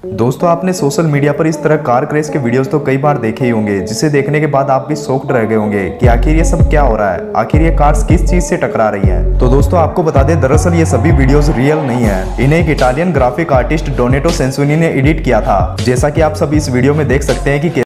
दोस्तों आपने social media पर इस तरह कार क्रैश के वीडियोस तो कई बार देखे ही होंगे, जिसे देखने के बाद आप भी शॉक्ड रह गए होंगे कि आखिर ये सब क्या हो रहा है, आखिर ये कार्स किस चीज से टकरा रही है। तो दोस्तों आपको बता दें, दरअसल ये सभी वीडियोस रियल नहीं है। इन्हें एक Italian graphic artist Donato Sansone ने एडिट किया था, जैसा कि आप सब इस वीडियो में देख सकते हैं कि